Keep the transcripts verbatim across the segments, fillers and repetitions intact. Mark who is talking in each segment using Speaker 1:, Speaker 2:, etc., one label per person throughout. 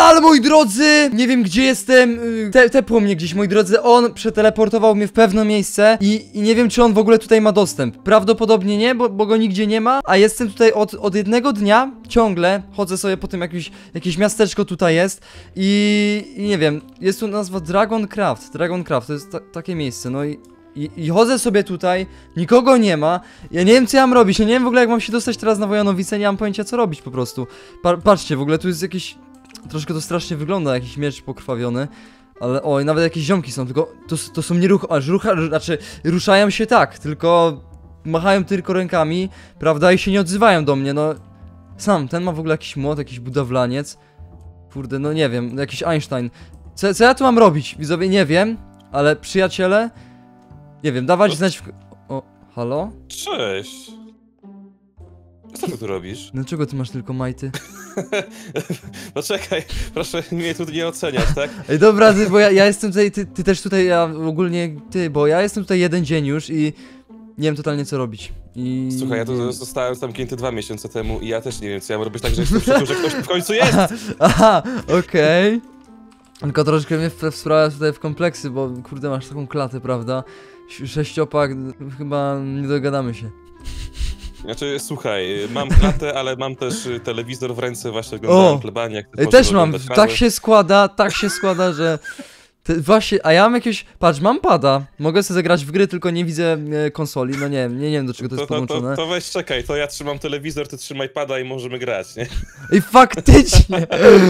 Speaker 1: Lol, moi drodzy! Nie wiem, gdzie jestem. Te, tepło mnie gdzieś, moi drodzy. On przeteleportował mnie w pewne miejsce i, i nie wiem, czy on w ogóle tutaj ma dostęp. Prawdopodobnie nie, bo, bo go nigdzie nie ma. A jestem tutaj od, od jednego dnia. Ciągle chodzę sobie po tym, jakieś, jakieś miasteczko tutaj jest. I, i nie wiem, jest tu nazwa Dragoncraft. Dragoncraft, to jest ta, takie miejsce, no i... I, I chodzę sobie tutaj, nikogo nie ma. Ja nie wiem, co ja mam robić. Ja nie wiem w ogóle, jak mam się dostać teraz na Wojanowice. Nie mam pojęcia, co robić po prostu. Pa patrzcie, w ogóle tu jest jakiś... Troszkę to strasznie wygląda, jakiś miecz pokrwawiony. Ale oj, nawet jakieś ziomki są, tylko to, to są nie ruch... Aż rucha... Znaczy, ruszają się tak, tylko... Machają tylko rękami, prawda, i się nie odzywają do mnie, no... Sam, ten ma w ogóle jakiś młot, jakiś budowlaniec. Kurde, no nie wiem, jakiś Einstein. Co, co ja tu mam robić? Widzowie, nie wiem. Ale przyjaciele... Nie wiem, dawać znać w... O, halo?
Speaker 2: Cześć. Co ty tu robisz?
Speaker 1: Dlaczego ty masz tylko majty?
Speaker 2: Poczekaj, proszę mnie tu nie oceniać, tak?
Speaker 1: Ej, dobra, ty, bo ja, ja jestem tutaj, ty, ty też tutaj, ja ogólnie, ty, bo ja jestem tutaj jeden dzień już i... Nie wiem totalnie, co robić. I...
Speaker 2: Słuchaj, ja tu zostałem zamknięty dwa miesiące temu i ja też nie wiem, co ja mam robić, tak, że jestem przekonany, że ktoś w końcu jest!
Speaker 1: Aha, okej. Okay. Tylko troszkę mnie wsprawia tutaj w kompleksy, bo kurde, masz taką klatę, prawda? Sześciopak, chyba nie dogadamy się.
Speaker 2: Znaczy, słuchaj, mam klatę, ale mam też telewizor w ręce, właśnie oglądałem plebanię.
Speaker 1: Ej, też mam, tak się składa, tak się składa, że... Te, właśnie, a ja mam jakieś... Patrz, mam pada, mogę sobie zagrać w gry, tylko nie widzę e, konsoli, no nie wiem, nie, nie wiem do czego to, to jest podłączone.
Speaker 2: To, to, to weź czekaj, to ja trzymam telewizor, ty trzymaj pada i możemy grać, nie?
Speaker 1: Ej, faktycznie!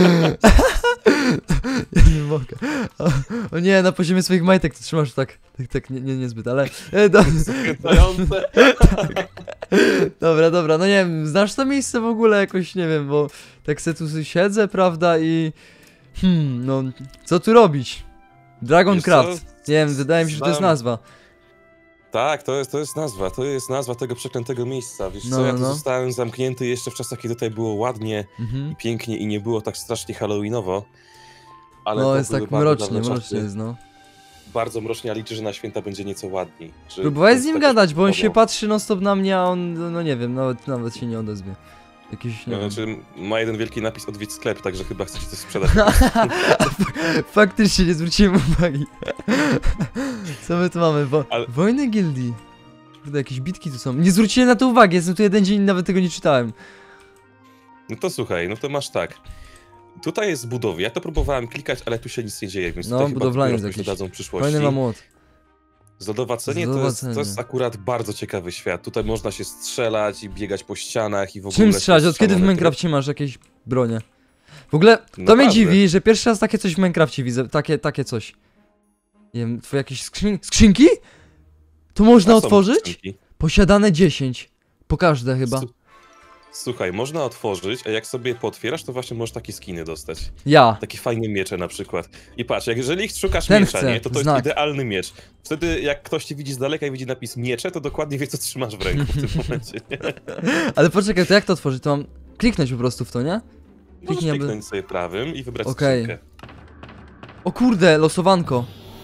Speaker 1: Ja nie mogę. O, o nie, na poziomie swoich majtek to trzymasz tak, tak, tak, nie, nie, niezbyt, ale... E, do... tak. Dobra, dobra, no nie wiem, znasz to miejsce w ogóle jakoś, nie wiem, bo tak se tu siedzę, prawda, i... Hmm, no, co tu robić? Dragoncraft. Nie wiem, wydaje mi się, że to jest nazwa.
Speaker 2: Tak, to jest, to jest nazwa, to jest nazwa tego przeklętego miejsca. Wiesz
Speaker 1: no,
Speaker 2: co, ja tu
Speaker 1: no.
Speaker 2: zostałem zamknięty jeszcze w czasach, kiedy tutaj było ładnie
Speaker 1: mhm.
Speaker 2: i pięknie i nie było tak strasznie halloweenowo. Ale
Speaker 1: no, jest tak mrocznie, mrocznie jest, no.
Speaker 2: Bardzo mrocznie, a liczę, że na święta będzie nieco ładniej.
Speaker 1: Próbowałeś z nim gadać, bo on się patrzy non stop na mnie, a on, no nie wiem, nawet, nawet się nie odezwie. Jakiś, nie
Speaker 2: no,
Speaker 1: wiem.
Speaker 2: znaczy, ma jeden wielki napis odwiedź sklep, także chyba chcecie coś sprzedać.
Speaker 1: Faktycznie nie zwróciłem uwagi. Co my tu mamy? Wo
Speaker 2: Ale...
Speaker 1: Wojny gildii. Kurde, jakieś bitki tu są. Nie zwróciłem na to uwagi, jestem tu jeden dzień i nawet tego nie czytałem.
Speaker 2: No to słuchaj, no to masz tak. Tutaj jest budowa, ja to próbowałem klikać, ale tu się nic nie dzieje, więc
Speaker 1: no,
Speaker 2: tutaj
Speaker 1: budowlanie
Speaker 2: chyba dadzą w przyszłości.
Speaker 1: Fajny ma młot.
Speaker 2: Zlodowacenie to jest, to jest akurat bardzo ciekawy świat. Tutaj można się strzelać i biegać po ścianach i w ogóle...
Speaker 1: Czym strzelać? Od kiedy w Minecrafcie masz jakieś bronie? W ogóle to
Speaker 2: Naprawdę?
Speaker 1: mnie dziwi, że pierwszy raz takie coś w Minecrafcie widzę, takie, takie coś. Nie wiem, twoje jakieś skrzyn... skrzynki? To można otworzyć? Skrzynki. Posiadane dziesięć. Po każde chyba.
Speaker 2: Słuchaj, można otworzyć, a jak sobie potwierasz, to właśnie możesz takie skiny dostać.
Speaker 1: Ja.
Speaker 2: Takie fajne miecze na przykład. I patrz, jak jeżeli szukasz
Speaker 1: Ten
Speaker 2: miecza,
Speaker 1: chcę,
Speaker 2: nie, to to
Speaker 1: znak.
Speaker 2: jest idealny miecz. Wtedy jak ktoś cię widzi z daleka i widzi napis miecze, to dokładnie wie, co trzymasz w ręku w tym momencie. Nie?
Speaker 1: Ale poczekaj, to jak to otworzyć? To mam kliknąć po prostu w to, nie?
Speaker 2: Możesz kliknąć sobie prawym i wybrać
Speaker 1: okay.
Speaker 2: skrzynkę.
Speaker 1: O kurde, losowanko.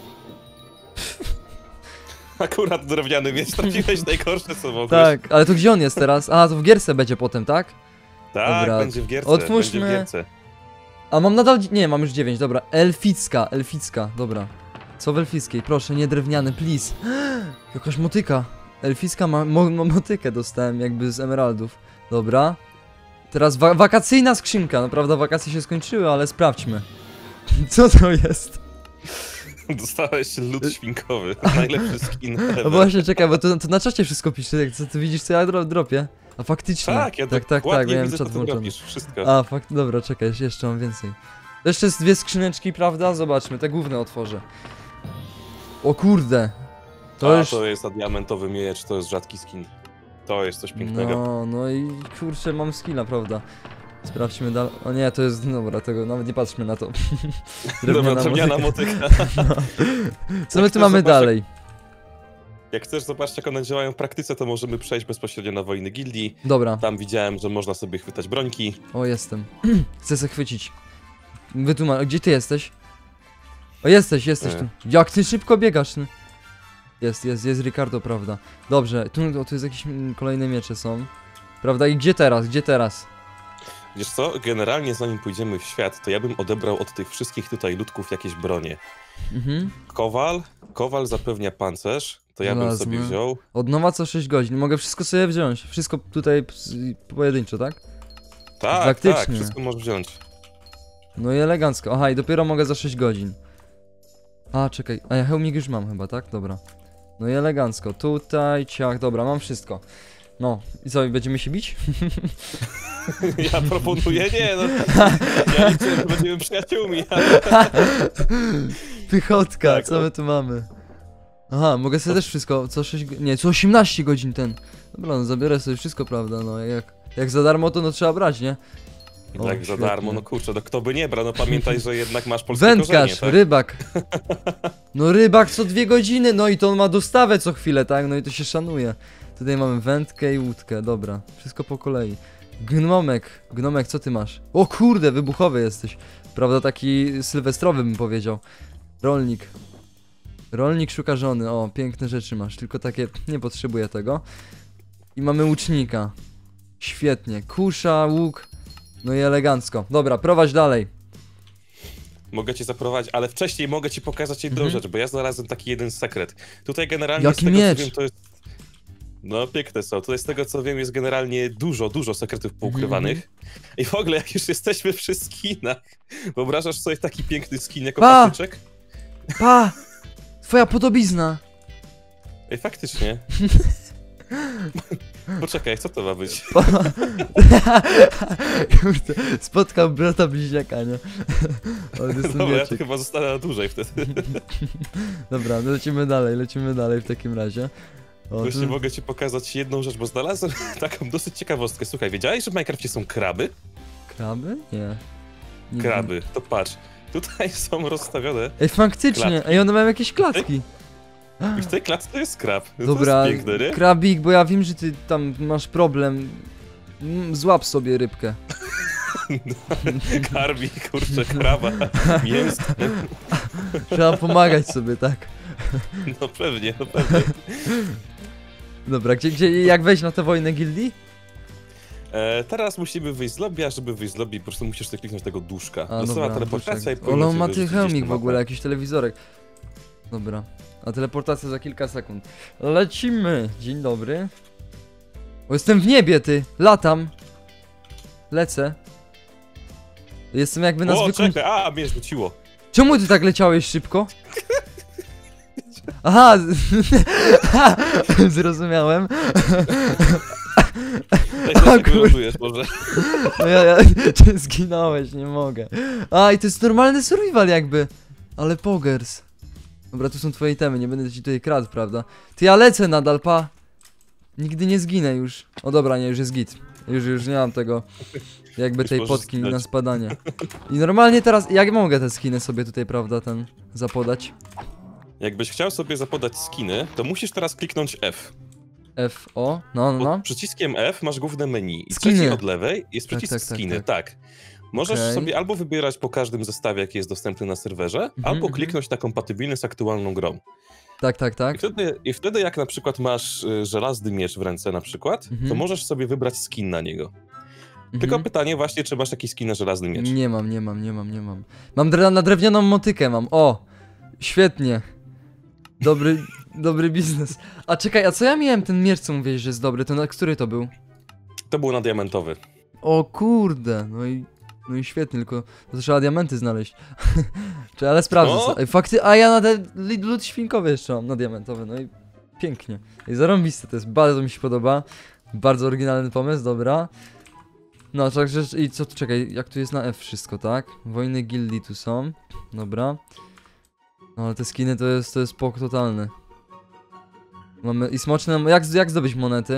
Speaker 2: Akurat drewniany miecz, trafiłeś najgorsze co mogłeś.
Speaker 1: Tak, ale to gdzie on jest teraz? A, to w gierce będzie potem, tak?
Speaker 2: Tak, dobra. będzie w gierce,
Speaker 1: otwórzmy...
Speaker 2: będzie w gierce.
Speaker 1: A mam nadal... Nie, mam już dziewięć, dobra. Elficka, elficka, dobra. Co w elfickiej? Proszę, nie drewniany, please. Jakaś motyka. Elficka ma, mo, mo, motykę dostałem jakby z emeraldów. Dobra. Teraz wa wakacyjna skrzynka. No prawda, wakacje się skończyły, ale sprawdźmy. Co to jest?
Speaker 2: Dostałeś lód świnkowy, najlepszy skin ever.
Speaker 1: No właśnie, czekaj, bo to, to na czacie wszystko pisze, jak co, ty widzisz co ja dro dropię? A faktycznie.
Speaker 2: Tak, ja
Speaker 1: tak, tak, tak,
Speaker 2: miałem czat włączony. Wszystko.
Speaker 1: A, fakt, dobra, czekaj, jeszcze mam więcej. Jeszcze jest dwie skrzyneczki, prawda? Zobaczmy, te główne otworzę. O kurde.
Speaker 2: To, A, już... to jest diamentowy miecz, to jest rzadki skin. To jest coś pięknego.
Speaker 1: No, no i kurczę, mam skilla, prawda? Sprawdźmy dalej. O nie, to jest. Dobra, tego nawet nie patrzmy na to.
Speaker 2: Drewniana, drewniana motyka.
Speaker 1: No. Co my tu mamy
Speaker 2: zobacz,
Speaker 1: dalej?
Speaker 2: Jak, jak chcesz zobaczyć, jak one działają w praktyce, to możemy przejść bezpośrednio na wojny gildii.
Speaker 1: Dobra.
Speaker 2: Tam widziałem, że można sobie chwytać brońki.
Speaker 1: O, jestem. Chcę se chwycić. Wytłumacz, gdzie ty jesteś? O, jesteś, jesteś nie. tu. Jak ty szybko biegasz? Jest, jest, jest Ricardo, prawda. Dobrze, tu, o, tu jest jakieś kolejne miecze są. Prawda, i gdzie teraz, gdzie teraz?
Speaker 2: Wiesz co, generalnie zanim pójdziemy w świat, to ja bym odebrał od tych wszystkich tutaj ludków jakieś bronie.
Speaker 1: Mhm.
Speaker 2: Kowal, kowal zapewnia pancerz, to ja bym
Speaker 1: Żelazny.
Speaker 2: sobie wziął.
Speaker 1: Od nowa co sześć godzin. Mogę wszystko sobie wziąć. Wszystko tutaj p- pojedynczo, tak?
Speaker 2: Tak,
Speaker 1: Faktycznie.
Speaker 2: tak, wszystko możesz wziąć.
Speaker 1: No i elegancko. Aha, i dopiero mogę za sześć godzin. A, czekaj. A ja hełmik już mam chyba, tak? Dobra. No i elegancko. Tutaj, ciach, dobra, mam wszystko. No, i co, będziemy się bić?
Speaker 2: Ja proponuję, nie, no. Ja liczę, że będziemy przyjaciółmi, ale...
Speaker 1: Pychotka,
Speaker 2: Tak,
Speaker 1: co
Speaker 2: o.
Speaker 1: my tu mamy? Aha, mogę sobie też wszystko, co sześć go- nie, co osiemnaście godzin ten. Dobra, no zabiorę sobie wszystko, prawda, no jak, jak za darmo to no trzeba brać, nie? O,
Speaker 2: Tak, za
Speaker 1: świetnie.
Speaker 2: darmo, no kurczę, no kto by nie brał, no pamiętaj, że jednak masz polskie
Speaker 1: Wędkarz,
Speaker 2: korzenie, tak?
Speaker 1: rybak. No rybak co dwie godziny, no i to on ma dostawę co chwilę, tak? No i to się szanuje. Tutaj mamy wędkę i łódkę, dobra. Wszystko po kolei. Gnomek, gnomek, co ty masz? O kurde, wybuchowy jesteś. Prawda, taki sylwestrowy bym powiedział. Rolnik. Rolnik szuka żony, o, piękne rzeczy masz, tylko takie, nie potrzebuję tego. I mamy łucznika. Świetnie, kusza, łuk. No i elegancko. Dobra, prowadź dalej.
Speaker 2: Mogę cię zaprowadzić, ale wcześniej mogę ci pokazać jedną
Speaker 1: Mhm.
Speaker 2: rzecz, bo ja znalazłem taki jeden sekret. Tutaj generalnie
Speaker 1: Jaki
Speaker 2: z tego
Speaker 1: miecz?
Speaker 2: co wiem to jest... No piękne są, tutaj z tego co wiem jest generalnie dużo, dużo sekretów poukrywanych.
Speaker 1: Mhm.
Speaker 2: I w ogóle jak już jesteśmy przy skinach, wyobrażasz sobie taki piękny skin jako
Speaker 1: Pa!
Speaker 2: patyczek?
Speaker 1: Pa! Twoja podobizna.
Speaker 2: Ej, faktycznie. Poczekaj, co to ma być?
Speaker 1: Kurde, spotkał brata bliźniaka, nie? Ale to jest ten
Speaker 2: Dobra, ja to
Speaker 1: wieczek.
Speaker 2: chyba zostanę na dłużej wtedy.
Speaker 1: Dobra, no lecimy dalej, lecimy dalej w takim razie. O,
Speaker 2: Właśnie
Speaker 1: tu...
Speaker 2: mogę ci pokazać jedną rzecz, bo znalazłem taką dosyć ciekawostkę. Słuchaj, wiedziałeś, że w Minecrafcie są kraby?
Speaker 1: Kraby? Nie. Nigdy.
Speaker 2: Kraby, to patrz. Tutaj są rozstawione
Speaker 1: Ej, faktycznie,
Speaker 2: Klatki.
Speaker 1: ej, one mają jakieś klatki.
Speaker 2: i w tej klatce to jest krab. No
Speaker 1: Dobra,
Speaker 2: to jest piękne, nie?
Speaker 1: krabik, bo ja wiem, że ty tam masz problem. Mm, Złap sobie rybkę.
Speaker 2: Karmi, kurczę, kraba, mięsko.
Speaker 1: Trzeba pomagać sobie, tak.
Speaker 2: No pewnie, no pewnie.
Speaker 1: Dobra, gdzie, gdzie, jak wejść na tę wojnę gildii?
Speaker 2: E, teraz musimy wyjść z lobby, a żeby wyjść z lobby, po prostu musisz sobie kliknąć tego duszka.
Speaker 1: A,
Speaker 2: Losowa
Speaker 1: dobra,
Speaker 2: teleportacja i
Speaker 1: duszek.
Speaker 2: powinno
Speaker 1: Ole, on
Speaker 2: cię
Speaker 1: ma
Speaker 2: wyrzucić
Speaker 1: ty
Speaker 2: gdzieś
Speaker 1: hełmik
Speaker 2: na
Speaker 1: w ogóle,
Speaker 2: mapę.
Speaker 1: jakiś telewizorek. Dobra. A teleportacja za kilka sekund. Lecimy! Dzień dobry. O, jestem w niebie, ty! Latam! Lecę. Jestem jakby na
Speaker 2: O,
Speaker 1: zwykłym...
Speaker 2: czekaj, a, mnie rzuciło.
Speaker 1: Czemu ty tak leciałeś szybko? Aha! Zrozumiałem.
Speaker 2: Ej,
Speaker 1: O
Speaker 2: dlaczego
Speaker 1: kur-
Speaker 2: lądujesz może?
Speaker 1: No ja, ja, ty zginąłeś, nie mogę. A, i to jest normalny survival jakby. Ale pogers. Dobra, tu są twoje itemy, nie będę ci tutaj kradł, prawda? Ty, ja lecę nadal, pa. Nigdy nie zginę już. O dobra, nie, już jest git. Już, już nie mam tego, jakby
Speaker 2: Już
Speaker 1: tej
Speaker 2: możesz
Speaker 1: potki
Speaker 2: zginąć.
Speaker 1: na spadanie. I normalnie teraz, jak mogę te skiny sobie tutaj, prawda, ten zapodać?
Speaker 2: Jakbyś chciał sobie zapodać skiny, to musisz teraz kliknąć F.
Speaker 1: F, O, no, no,
Speaker 2: Pod
Speaker 1: no.
Speaker 2: przyciskiem F masz główne menu i
Speaker 1: Skiny.
Speaker 2: trzeci od lewej jest
Speaker 1: Tak,
Speaker 2: przycisk
Speaker 1: tak, tak,
Speaker 2: skiny,
Speaker 1: tak.
Speaker 2: tak. Możesz
Speaker 1: Okej.
Speaker 2: sobie albo wybierać po każdym zestawie, jaki jest dostępny na serwerze, albo
Speaker 1: mhm.
Speaker 2: kliknąć na kompatybilny z aktualną grą.
Speaker 1: Tak, tak,
Speaker 2: I
Speaker 1: tak.
Speaker 2: wtedy, I wtedy jak na przykład masz y, żelazny miecz w ręce na przykład,
Speaker 1: Mhm.
Speaker 2: to możesz sobie wybrać skin na niego. Tylko
Speaker 1: Mhm.
Speaker 2: pytanie właśnie, czy masz jakiś skin na żelazny miecz.
Speaker 1: Nie mam, nie mam, nie mam, nie mam. Mam dre na drewnianą motykę mam. O! Świetnie. Dobry, dobry biznes. A czekaj, a co ja miałem ten miecz, co mówiłeś, że jest dobry? To na który to był?
Speaker 2: To było na diamentowy.
Speaker 1: O kurde, no i no i świetnie, tylko to trzeba diamenty znaleźć. Czy ale sprawdzę.
Speaker 2: Co?
Speaker 1: co- Ej, fakty, a ja na te li- lód świnkowy jeszcze mam na diamentowy, no i pięknie. I zarąbiste to jest, bardzo mi się podoba. Bardzo oryginalny pomysł, dobra. No, także i co tu, czekaj, jak tu jest na F wszystko, tak? Wojny gildii tu są, dobra. No ale te skiny to jest, to jest pok totalny. Mamy i smoczne, jak, jak zdobyć monety?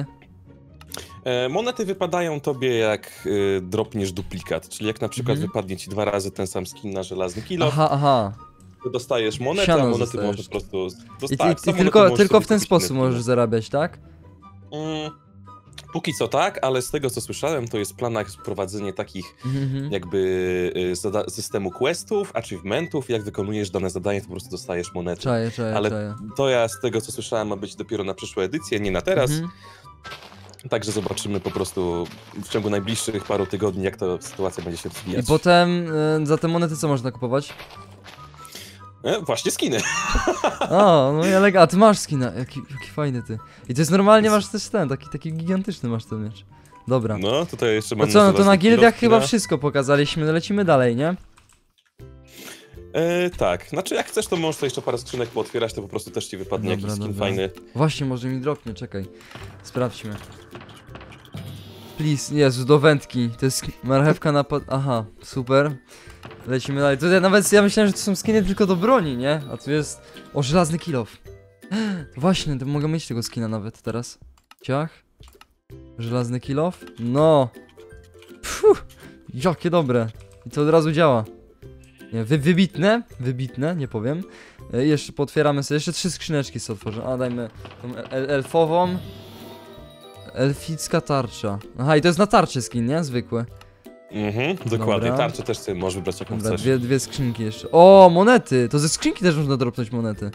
Speaker 2: E, monety wypadają tobie jak y, dropniesz duplikat, czyli jak na przykład
Speaker 1: Mhm.
Speaker 2: wypadnie ci dwa razy ten sam skin na żelazny kilo,
Speaker 1: Aha, aha.
Speaker 2: to dostajesz monetę,
Speaker 1: Siano
Speaker 2: a monety
Speaker 1: dostajesz.
Speaker 2: możesz po prostu...
Speaker 1: I,
Speaker 2: Dosta-
Speaker 1: ty,
Speaker 2: tak,
Speaker 1: i
Speaker 2: za monety
Speaker 1: tylko,
Speaker 2: możesz
Speaker 1: tylko
Speaker 2: sobie
Speaker 1: w ten
Speaker 2: kupić
Speaker 1: sposób
Speaker 2: monety.
Speaker 1: możesz zarabiać, tak?
Speaker 2: Mm, póki co tak, ale z tego co słyszałem, to jest w planach wprowadzenie takich
Speaker 1: Mhm.
Speaker 2: jakby y, zada- systemu questów, achievementów, jak wykonujesz dane zadanie, to po prostu dostajesz monety.
Speaker 1: Czaję, czaję,
Speaker 2: Ale
Speaker 1: czaję.
Speaker 2: to ja z tego co słyszałem ma być dopiero na przyszłe edycje, nie na teraz.
Speaker 1: Mhm.
Speaker 2: Także zobaczymy po prostu w ciągu najbliższych paru tygodni, jak ta sytuacja będzie się rozwijać.
Speaker 1: I potem y, za te monety co można kupować?
Speaker 2: E, właśnie skiny.
Speaker 1: O, no i elega, a ty masz skina, jaki, jaki fajny ty. I to jest normalnie, masz też ten, taki, taki gigantyczny masz ten miecz. Dobra.
Speaker 2: No, tutaj jeszcze
Speaker 1: No
Speaker 2: mam...
Speaker 1: co, no to na gildiach chyba
Speaker 2: skina.
Speaker 1: wszystko pokazaliśmy, lecimy dalej, nie?
Speaker 2: E, tak, znaczy jak chcesz, to możesz to jeszcze parę skrzynek pootwierać, to po prostu też ci wypadnie
Speaker 1: Dobra,
Speaker 2: jakiś skin
Speaker 1: dobra.
Speaker 2: fajny.
Speaker 1: Właśnie, może mi dropnie, czekaj. Sprawdźmy. Please, Jezu, do wędki. To jest marchewka na pod... Aha, super. Lecimy dalej. Tutaj nawet ja myślałem, że to są skiny tylko do broni, nie? A tu jest... O, żelazny kill off. Właśnie, to mogę mieć tego skina nawet teraz. Ciach. Żelazny kill off. No. Puh, jakie dobre. I to od razu działa. Nie, wy, wybitne, wybitne, nie powiem. E, jeszcze potwieramy sobie, jeszcze trzy skrzyneczki sobie otworzę. A, dajmy tą el elfową. Elficka tarcza. Aha, i to jest na tarczy skin, nie? Zwykły.
Speaker 2: Mhm, dokładnie.
Speaker 1: Dobra.
Speaker 2: Tarczę też sobie możesz wybrać jaką
Speaker 1: Dobra,
Speaker 2: chcesz.
Speaker 1: dwie, dwie skrzynki jeszcze. O, monety! To ze skrzynki też można dropnąć monety.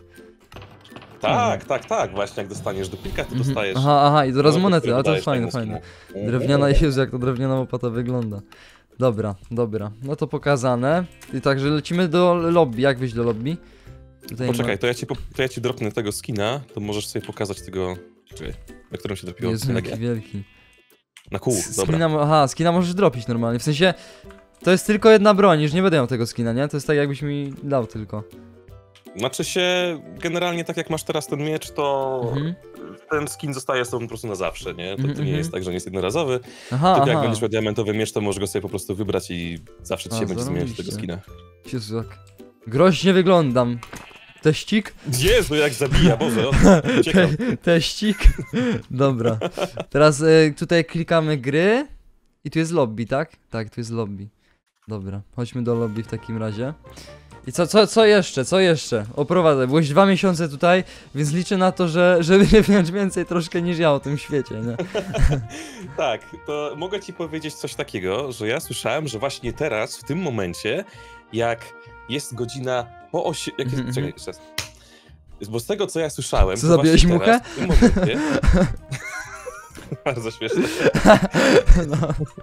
Speaker 2: Tak, tak, tak. Właśnie jak dostaniesz do plika, to
Speaker 1: Mhm.
Speaker 2: dostajesz...
Speaker 1: Aha, aha, i teraz
Speaker 2: monety,
Speaker 1: monety,
Speaker 2: które
Speaker 1: ale to
Speaker 2: dodajesz
Speaker 1: jest fajne,
Speaker 2: temu
Speaker 1: fajne.
Speaker 2: skinu.
Speaker 1: Drewniana, Jezu, jak to drewniana łopata wygląda. Dobra, dobra. No to pokazane. I także lecimy do lobby. Jak wyjść do lobby? Tutaj
Speaker 2: Poczekaj, to ja, ci, po- to ja ci dropnę tego skina, to możesz sobie pokazać tego... Czekaj, na którym się
Speaker 1: ma...
Speaker 2: dropiło?
Speaker 1: Jezu,
Speaker 2: Na
Speaker 1: jaki
Speaker 2: G.
Speaker 1: wielki.
Speaker 2: Na kół, dobra.
Speaker 1: Skina, mo- aha, skina możesz dropić normalnie, w sensie to jest tylko jedna broń, już nie będę miał tego skina, nie? To jest tak jakbyś mi dał tylko.
Speaker 2: Znaczy się, generalnie tak jak masz teraz ten miecz, to
Speaker 1: Mhm.
Speaker 2: ten skin zostaje z tobą po prostu na zawsze, nie? To, to
Speaker 1: Mhm,
Speaker 2: nie jest
Speaker 1: mhm.
Speaker 2: tak, że on jest jednorazowy,
Speaker 1: Aha,
Speaker 2: tylko jak
Speaker 1: aha.
Speaker 2: będziesz miał diamentowy miecz, to możesz go sobie po prostu wybrać i zawsze ci
Speaker 1: A,
Speaker 2: się będzie zmieniać
Speaker 1: zarobiście.
Speaker 2: tego skina.
Speaker 1: Jezu, jak groźnie wyglądam. Teścik?
Speaker 2: Jezu, jak zabija, Boże, on uciekam.
Speaker 1: Te, teścik? Dobra. Teraz y, tutaj klikamy gry i tu jest lobby, tak? Tak, tu jest lobby. Dobra, chodźmy do lobby w takim razie. I co, co, co jeszcze, co jeszcze? Oprowadzę, byłeś dwa miesiące tutaj, więc liczę na to, że żeby nie wziąć więcej troszkę niż ja o tym świecie, nie?
Speaker 2: Tak, to mogę ci powiedzieć coś takiego, że ja słyszałem, że właśnie teraz, w tym momencie, jak jest godzina po osi... Jak jest...
Speaker 1: Mhm,
Speaker 2: Czekaj, jeszcze raz. Bo z tego, co ja słyszałem...
Speaker 1: Co,
Speaker 2: to
Speaker 1: zabiłeś
Speaker 2: właśnie
Speaker 1: muchę?
Speaker 2: teraz, w tym momencie... Bardzo śmieszne.
Speaker 1: No.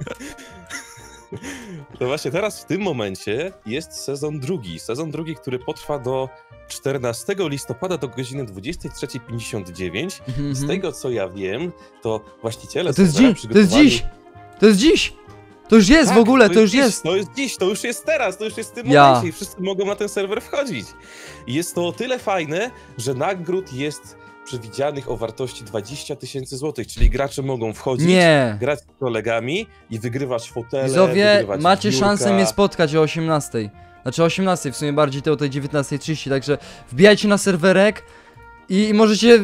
Speaker 2: To właśnie teraz, w tym momencie, jest sezon drugi. Sezon drugi, który potrwa do czternastego listopada do godziny dwudziestej trzeciej pięćdziesiąt dziewięć.
Speaker 1: Mhm,
Speaker 2: Z
Speaker 1: mhm.
Speaker 2: tego, co ja wiem, to właściciele...
Speaker 1: A to jest
Speaker 2: serwera
Speaker 1: dziś, to jest
Speaker 2: przygotowali-
Speaker 1: dziś! To jest dziś! To już jest
Speaker 2: Tak,
Speaker 1: w ogóle, to już
Speaker 2: dziś,
Speaker 1: jest!
Speaker 2: To jest dziś, to już jest teraz, to już jest w tym
Speaker 1: Ja.
Speaker 2: momencie i wszyscy mogą na ten serwer wchodzić. I jest to o tyle fajne, że nagród jest przewidzianych o wartości dwadzieścia tysięcy złotych, czyli gracze mogą wchodzić,
Speaker 1: Nie!
Speaker 2: grać z kolegami i wygrywać fotele,
Speaker 1: Widzowie,
Speaker 2: wygrywać
Speaker 1: macie
Speaker 2: biurka.
Speaker 1: szansę mnie spotkać o osiemnastej. Znaczy o osiemnastej, w sumie bardziej to o tej dziewiętnastej trzydzieści, także wbijajcie na serwerek i, i możecie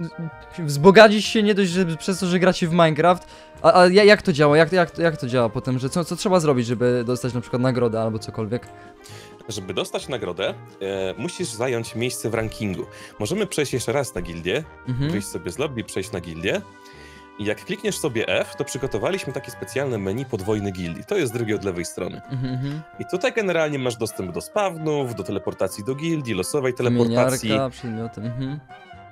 Speaker 1: wzbogacić się nie dość, że przez to, że gracie w Minecraft. A, a ja- jak to działa? Jak, jak, jak to działa potem? Że co, co trzeba zrobić, żeby dostać na przykład nagrodę albo cokolwiek?
Speaker 2: Żeby dostać nagrodę, e, musisz zająć miejsce w rankingu. Możemy przejść jeszcze raz na gildię,
Speaker 1: Mhm.
Speaker 2: wyjść sobie z lobby, przejść na gildię. I jak klikniesz sobie F, to przygotowaliśmy takie specjalne menu podwojny gildii. To jest drugie od lewej strony.
Speaker 1: Mhm, mhm.
Speaker 2: I tutaj generalnie masz dostęp do spawnów, do teleportacji do gildii, losowej teleportacji.
Speaker 1: Wymieniarka, przedmioty. Mhm.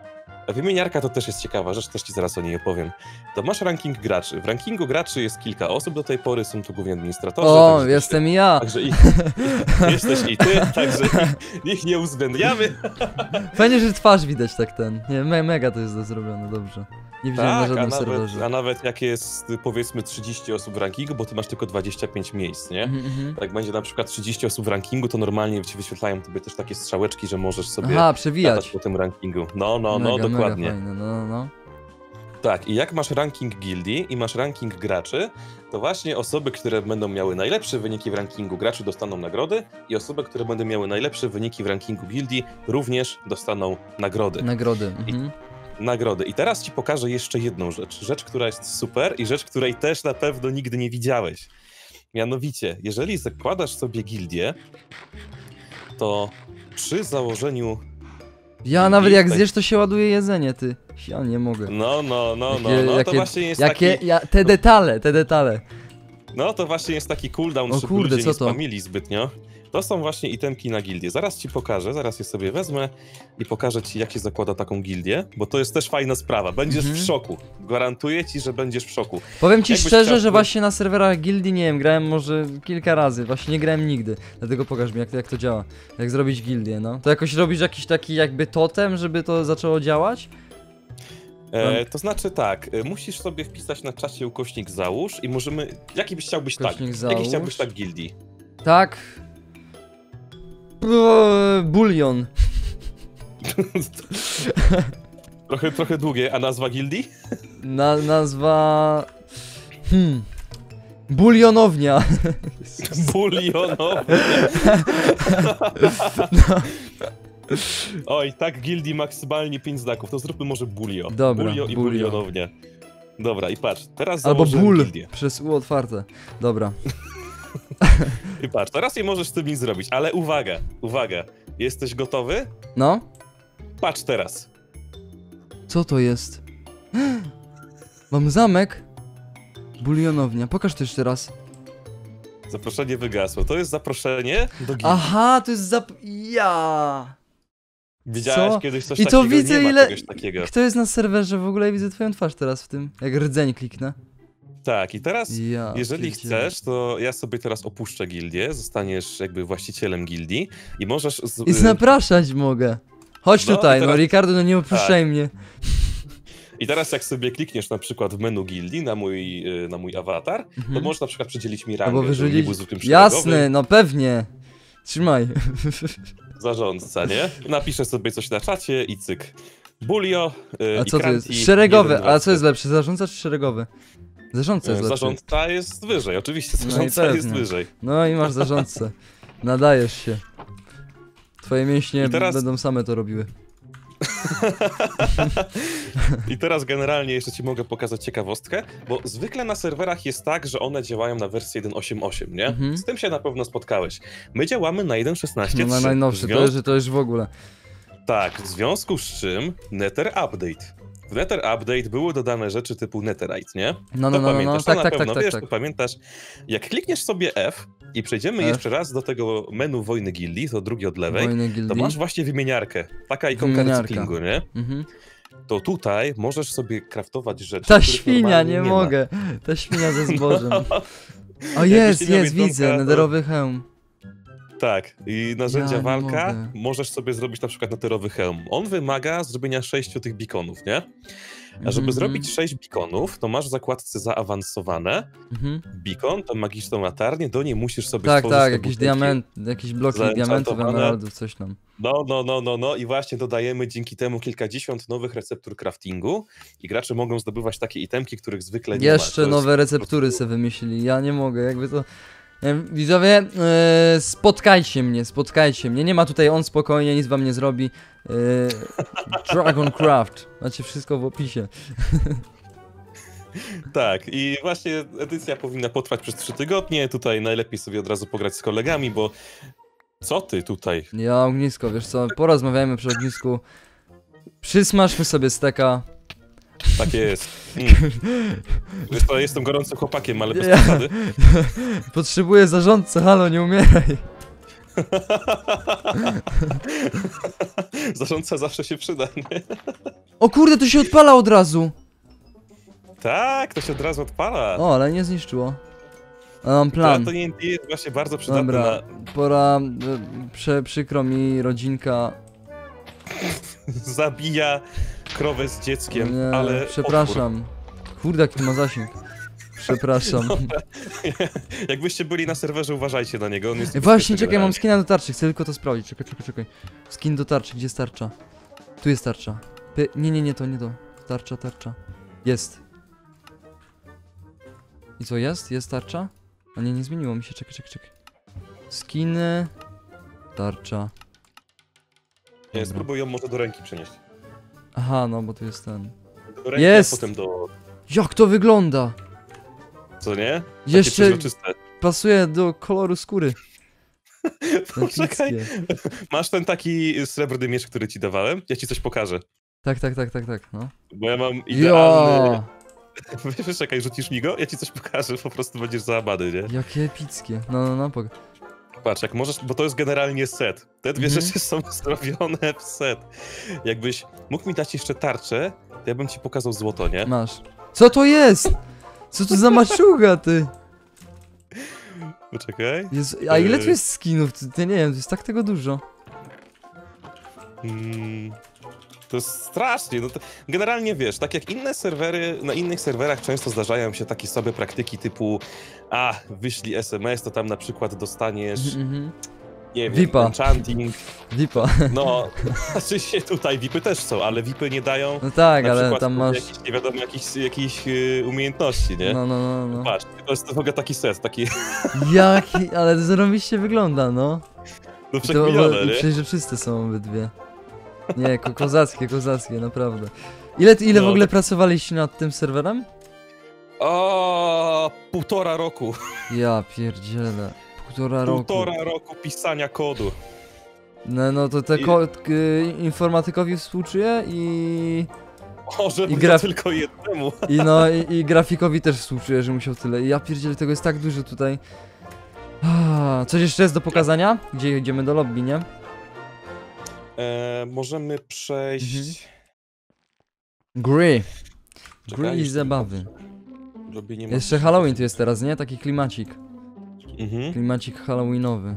Speaker 2: A wymieniarka to też jest ciekawa rzecz, też ci zaraz o niej opowiem. To masz ranking graczy. W rankingu graczy jest kilka osób do tej pory, są tu głównie administratorzy.
Speaker 1: O,
Speaker 2: także
Speaker 1: jestem i ja!
Speaker 2: Także ich, jesteś i ty, także ich, ich nie uwzględniamy.
Speaker 1: Fajnie, że twarz widać tak ten. Nie, me, mega to jest zrobione, dobrze. Nie widziałem na
Speaker 2: Tak, a
Speaker 1: żadnym
Speaker 2: nawet,
Speaker 1: serwerze.
Speaker 2: a nawet jak jest powiedzmy trzydzieści osób w rankingu, bo ty masz tylko dwadzieścia pięć miejsc, nie?
Speaker 1: Mhm, mhm.
Speaker 2: Jak będzie na przykład trzydzieści osób w rankingu, to normalnie ci wyświetlają tobie też takie strzałeczki, że możesz sobie
Speaker 1: Aha,
Speaker 2: latać
Speaker 1: przewijać.
Speaker 2: po tym rankingu. No, no, no,
Speaker 1: Mega,
Speaker 2: dokładnie.
Speaker 1: Mega fajne, no, no, no.
Speaker 2: Tak, i jak masz ranking gildii i masz ranking graczy, to właśnie osoby, które będą miały najlepsze wyniki w rankingu graczy dostaną nagrody i osoby, które będą miały najlepsze wyniki w rankingu gildii również dostaną nagrody.
Speaker 1: Nagrody. Mhm.
Speaker 2: Nagrody. I teraz ci pokażę jeszcze jedną rzecz. Rzecz, która jest super i rzecz, której też na pewno nigdy nie widziałeś. Mianowicie, jeżeli zakładasz sobie gildię, to przy założeniu...
Speaker 1: Ja nawet jak
Speaker 2: tutaj-
Speaker 1: zjesz, to się ładuje jedzenie, ty. Ja nie mogę.
Speaker 2: No, no, no, no,
Speaker 1: Jakie-
Speaker 2: no, to
Speaker 1: jakie-
Speaker 2: właśnie jest
Speaker 1: Jakie,
Speaker 2: taki...
Speaker 1: ja, te detale, te detale.
Speaker 2: No to właśnie jest taki cooldown,
Speaker 1: O
Speaker 2: żeby
Speaker 1: kurde,
Speaker 2: ludzie
Speaker 1: co
Speaker 2: nie
Speaker 1: to?
Speaker 2: spamili zbytnio. To są właśnie itemki na gildię. Zaraz ci pokażę, zaraz je sobie wezmę i pokażę ci, jak się zakłada taką gildię, bo to jest też fajna sprawa. Będziesz
Speaker 1: Mhm.
Speaker 2: w szoku. Gwarantuję ci, że będziesz w szoku.
Speaker 1: Powiem ci
Speaker 2: Jakbyś
Speaker 1: szczerze,
Speaker 2: chciał-
Speaker 1: że właśnie na serwerach gildii, nie wiem, grałem może kilka razy, właśnie nie grałem nigdy. Dlatego pokaż mi, jak, jak to działa. Jak zrobić gildię, no. To jakoś robisz jakiś taki jakby totem, żeby to zaczęło działać?
Speaker 2: E, to znaczy tak, e, musisz sobie wpisać na czacie ukośnik załóż i możemy... Jaki byś chciałbyś tak?
Speaker 1: Ukośnik
Speaker 2: Jaki
Speaker 1: załóż.
Speaker 2: chciałbyś tak gildii?
Speaker 1: Tak. Eee, Bulion.
Speaker 2: trochę, trochę długie, a nazwa gildii?
Speaker 1: Na, nazwa... Hmm... Bulionownia.
Speaker 2: Bulionowy. Oj, tak gildii maksymalnie pięć znaków, to zróbmy może bulio.
Speaker 1: Dobra,
Speaker 2: bulio i
Speaker 1: bulio.
Speaker 2: bulionownia. Dobra, i patrz, teraz
Speaker 1: Albo
Speaker 2: założyłem
Speaker 1: ból.
Speaker 2: gildię.
Speaker 1: Przez U otwarte. Dobra.
Speaker 2: I patrz, teraz nie możesz z tym nic zrobić, ale uwaga, uwaga. Jesteś gotowy?
Speaker 1: No?
Speaker 2: Patrz teraz.
Speaker 1: Co to jest? Mam zamek. Bulionownia. Pokaż to jeszcze raz.
Speaker 2: Zaproszenie wygasło. To jest zaproszenie do gildii.
Speaker 1: Aha, to jest zap... Ja.
Speaker 2: Widziałeś
Speaker 1: co?
Speaker 2: kiedyś coś
Speaker 1: I to
Speaker 2: takiego?
Speaker 1: widzę,
Speaker 2: Nie ma
Speaker 1: ile-
Speaker 2: czegoś takiego.
Speaker 1: Kto jest na serwerze w ogóle? Widzę twoją twarz teraz w tym. Jak rdzeń kliknę.
Speaker 2: Tak, i teraz
Speaker 1: Ja.
Speaker 2: jeżeli
Speaker 1: pierdzielę.
Speaker 2: chcesz, to ja sobie teraz opuszczę gildię, zostaniesz jakby właścicielem gildii i możesz... Z,
Speaker 1: I zapraszać mogę. Chodź
Speaker 2: No,
Speaker 1: tutaj,
Speaker 2: i
Speaker 1: no
Speaker 2: teraz-
Speaker 1: Ricardo, no nie opuszczaj
Speaker 2: Tak.
Speaker 1: mnie.
Speaker 2: I teraz jak sobie klikniesz na przykład w menu gildii na mój, y, na mój awatar, to
Speaker 1: Mhm.
Speaker 2: możesz na przykład przydzielić mi rangę,
Speaker 1: Albo
Speaker 2: żebym nie
Speaker 1: wyrzucić...
Speaker 2: był zwykłym szeregowym.
Speaker 1: Jasne, no pewnie. Trzymaj.
Speaker 2: Zarządca, nie? Napiszę sobie coś na czacie i cyk. Bulio y,
Speaker 1: A
Speaker 2: i
Speaker 1: co to jest?
Speaker 2: Kranti,
Speaker 1: Szeregowy,
Speaker 2: jeden,
Speaker 1: a
Speaker 2: dwa,
Speaker 1: co jest
Speaker 2: trzy.
Speaker 1: lepsze? Zarządca czy szeregowy? Zarządca jest
Speaker 2: Y,
Speaker 1: lepszy.
Speaker 2: Zarządca jest wyżej, oczywiście,
Speaker 1: No i
Speaker 2: zarządca jest
Speaker 1: pewnie.
Speaker 2: wyżej.
Speaker 1: No i masz zarządcę. Nadajesz się. Twoje mięśnie
Speaker 2: I teraz-
Speaker 1: będą same to robiły.
Speaker 2: I teraz generalnie jeszcze ci mogę pokazać ciekawostkę, bo zwykle na serwerach jest tak, że one działają na wersji jeden osiem osiem, nie?
Speaker 1: Mhm.
Speaker 2: Z tym się na pewno spotkałeś. My działamy na jeden szesnaście
Speaker 1: No na najnowszy, to, że to już w ogóle.
Speaker 2: Tak, w związku z czym Nether Update. W Nether Update były dodane rzeczy typu Netherite, nie?
Speaker 1: No, no,
Speaker 2: To
Speaker 1: no, no, no.
Speaker 2: pamiętasz, to
Speaker 1: Tak,
Speaker 2: na
Speaker 1: tak, tak,
Speaker 2: pewno
Speaker 1: tak,
Speaker 2: wiesz,
Speaker 1: tak.
Speaker 2: to pamiętasz. Jak klikniesz sobie F i przejdziemy
Speaker 1: F.
Speaker 2: jeszcze raz do tego menu Wojny Gildii, to drugi od lewej,
Speaker 1: Wojny
Speaker 2: to
Speaker 1: gildii.
Speaker 2: masz właśnie wymieniarkę. Taka ikonka
Speaker 1: Wymieniarka.
Speaker 2: recyklingu, nie?
Speaker 1: Mhm.
Speaker 2: To tutaj możesz sobie kraftować rzeczy,
Speaker 1: Ta
Speaker 2: których
Speaker 1: świnia,
Speaker 2: normalnie
Speaker 1: nie,
Speaker 2: ma.
Speaker 1: mogę. Ta świnia ze zbożem. O
Speaker 2: Jakbyś
Speaker 1: jest,
Speaker 2: nie miał
Speaker 1: jest,
Speaker 2: jedzonka,
Speaker 1: widzę,
Speaker 2: to-
Speaker 1: nederowy hełm.
Speaker 2: Tak, i narzędzia
Speaker 1: Ja nie
Speaker 2: walka
Speaker 1: mogę.
Speaker 2: możesz sobie zrobić na przykład neterowy hełm. On wymaga zrobienia sześciu tych beaconów, nie? A żeby
Speaker 1: Mhm.
Speaker 2: zrobić sześć beaconów, to masz w zakładce zaawansowane.
Speaker 1: Mhm.
Speaker 2: Beacon to magiczną latarnię, do niej musisz sobie
Speaker 1: Tak,
Speaker 2: stworzyć
Speaker 1: tak,
Speaker 2: te
Speaker 1: jakieś
Speaker 2: butelki.
Speaker 1: diament, jakieś bloki diamentów,
Speaker 2: Zaenchantowane.
Speaker 1: emeraldów, coś tam.
Speaker 2: No, no, no, no, no i właśnie dodajemy dzięki temu kilkadziesiąt nowych receptur craftingu i gracze mogą zdobywać takie itemki, których zwykle nie ma.
Speaker 1: Jeszcze
Speaker 2: To jest-
Speaker 1: nowe receptury se wymyślili, ja nie mogę, jakby to... Nie wiem, widzowie, yy, spotkajcie mnie, spotkajcie mnie, nie ma tutaj on spokojnie, nic wam nie zrobi. Yy, Dragoncraft, macie wszystko w opisie.
Speaker 2: Tak, i właśnie edycja powinna potrwać przez trzy tygodnie. Tutaj najlepiej sobie od razu pograć z kolegami, bo co ty tutaj?
Speaker 1: Ja ognisko, wiesz co, porozmawiajmy przy ognisku. Przysmażmy sobie steka.
Speaker 2: Takie jest. Mm. Wiesz co, jestem gorącym chłopakiem, ale bez
Speaker 1: Ja-
Speaker 2: przesady.
Speaker 1: Potrzebuję zarządcę, halo, nie umieraj.
Speaker 2: Zarządca zawsze się przyda, nie?
Speaker 1: O kurde, to się odpala od razu.
Speaker 2: Tak, to się od razu odpala.
Speaker 1: O, ale nie zniszczyło. A mam
Speaker 2: To,
Speaker 1: plan.
Speaker 2: to nie jest właśnie bardzo przydatne
Speaker 1: Dobra,
Speaker 2: na...
Speaker 1: pora, y, prze, przykro mi, rodzinka.
Speaker 2: Zabija krowę z dzieckiem,
Speaker 1: Nie,
Speaker 2: ale...
Speaker 1: przepraszam. Kurde, jaki ma zasięg. Przepraszam.
Speaker 2: Otwór. Jakbyście byli na serwerze, uważajcie na niego, on jest...
Speaker 1: Ej, właśnie,
Speaker 2: niebezpieczny
Speaker 1: czekaj, mam
Speaker 2: generalnie.
Speaker 1: skina do tarczy, chcę tylko to sprawdzić. Czekaj, czekaj, czekaj. Skin do tarczy, gdzie jest tarcza? Tu jest tarcza. Py nie, nie, nie, to nie to. Tarcza, tarcza. Jest. I co, jest? Jest tarcza? A nie, nie zmieniło mi się, czekaj, czekaj, czekaj. Skiny... Tarcza.
Speaker 2: Nie, spróbuj ją może do ręki przenieść.
Speaker 1: Aha, no bo tu jest ten.
Speaker 2: Do ręki,
Speaker 1: Jest!
Speaker 2: a potem do...
Speaker 1: Jak to wygląda?
Speaker 2: Co nie? Takie
Speaker 1: Jeszcze
Speaker 2: przezroczyste.
Speaker 1: pasuje do koloru skóry.
Speaker 2: Poczekaj,
Speaker 1: Epickie.
Speaker 2: masz ten taki srebrny miecz, który ci dawałem? Ja ci coś pokażę.
Speaker 1: Tak, tak, tak, tak, tak, no.
Speaker 2: Bo ja mam idealny...
Speaker 1: Ja,
Speaker 2: Wiesz, czekaj, rzucisz mi go? Ja ci coś pokażę, po prostu będziesz załamany, nie?
Speaker 1: jakie epickie. No, no, no, pok
Speaker 2: Patrz, jak możesz, bo to jest generalnie set. Te dwie
Speaker 1: Mhm.
Speaker 2: rzeczy są zrobione w set. Jakbyś mógł mi dać jeszcze tarczę, to ja bym ci pokazał złoto, nie?
Speaker 1: Masz. Co to jest? Co to za maczuga, ty?
Speaker 2: Poczekaj.
Speaker 1: Jezu, a ile tu
Speaker 2: Yy.
Speaker 1: jest skinów? Ty, ty nie wiem, to jest tak tego dużo.
Speaker 2: Mm, to jest strasznie. No to generalnie wiesz, tak jak inne serwery, na innych serwerach często zdarzają się takie sobie praktyki typu a, wyślij S M S, to tam na przykład dostaniesz,
Speaker 1: Mhm.
Speaker 2: nie wiem,
Speaker 1: V I P-a.
Speaker 2: enchanting.
Speaker 1: Lipa.
Speaker 2: No, znaczy się tutaj V I P-y też są, ale V I P-y nie dają
Speaker 1: No tak,
Speaker 2: na
Speaker 1: ale
Speaker 2: przykład
Speaker 1: tam masz...
Speaker 2: jakieś, nie wiadomo, jakichś, jakichś yy, umiejętności, nie?
Speaker 1: No, no, no, no.
Speaker 2: Patrz, to jest w ogóle taki set, taki
Speaker 1: Jaki, ale to zarobiście wygląda, no.
Speaker 2: no
Speaker 1: I to
Speaker 2: przekminione,
Speaker 1: i
Speaker 2: nie?
Speaker 1: przejrzyste są obydwie. Nie, ko kozackie, kozackie, naprawdę. Ile, ile w
Speaker 2: No,
Speaker 1: ogóle
Speaker 2: tak-
Speaker 1: pracowaliście nad tym serwerem?
Speaker 2: O, półtora roku.
Speaker 1: Ja pierdzielę. Półtora roku.
Speaker 2: Półtora roku pisania kodu.
Speaker 1: No, no to te
Speaker 2: I-
Speaker 1: ko y, informatykowi współczuję i...
Speaker 2: O, żeby
Speaker 1: I
Speaker 2: to
Speaker 1: graf-
Speaker 2: tylko jednemu.
Speaker 1: I no, i, i grafikowi też współczuję, że musiał tyle. I ja pierdzielę, tego jest tak dużo tutaj. Ah, coś jeszcze jest do pokazania? Gdzie idziemy do lobby, nie?
Speaker 2: E, możemy przejść...
Speaker 1: Gry.
Speaker 2: Czekaj,
Speaker 1: Gry i
Speaker 2: jeszcze-
Speaker 1: zabawy.
Speaker 2: Robienie
Speaker 1: Jeszcze
Speaker 2: ma-
Speaker 1: Halloween tu jest teraz, nie? Taki klimacik.
Speaker 2: Mhm.
Speaker 1: Klimacik halloweenowy.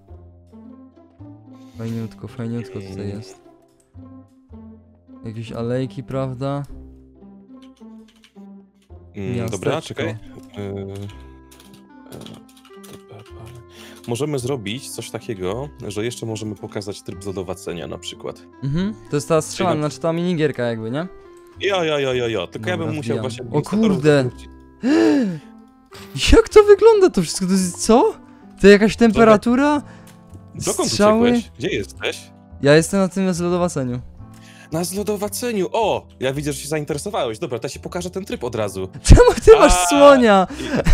Speaker 1: Fajniutko, fajniutko tutaj jest. Jakieś alejki, prawda?
Speaker 2: Mm, dobra,
Speaker 1: Miasteczko.
Speaker 2: czekaj. E, e, Możemy zrobić coś takiego, że jeszcze możemy pokazać tryb zadowacenia na przykład.
Speaker 1: Mhm, to jest ta strzelana,
Speaker 2: Czyli na-
Speaker 1: znaczy ta minigierka jakby, nie?
Speaker 2: Jo, jo, jo, jo, jo. Tylko ja
Speaker 1: Dobra,
Speaker 2: bym musiał
Speaker 1: wbijam.
Speaker 2: właśnie...
Speaker 1: O
Speaker 2: administratorów
Speaker 1: kurde.
Speaker 2: zawrócić.
Speaker 1: Jak to wygląda to wszystko? To jest co? To jakaś temperatura?
Speaker 2: Dokąd
Speaker 1: Strzały?
Speaker 2: uciekłeś? Gdzie jesteś?
Speaker 1: Ja jestem na tym zlodowaceniu.
Speaker 2: Na zlodowaceniu. O! Ja widzę, że się zainteresowałeś. Dobra, to ja ci pokażę ten tryb od razu.
Speaker 1: Czemu ty masz
Speaker 2: A,
Speaker 1: słonia?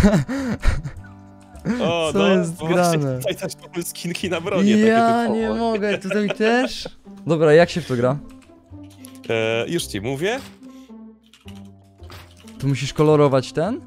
Speaker 2: O,
Speaker 1: Co
Speaker 2: no,
Speaker 1: jest
Speaker 2: bo właśnie
Speaker 1: grane?
Speaker 2: tutaj też mamy skinki na bronię. takie
Speaker 1: Ja
Speaker 2: typowo.
Speaker 1: nie mogę, tutaj też? Dobra, jak się w to gra?
Speaker 2: E, już ci mówię.
Speaker 1: Tu musisz kolorować ten?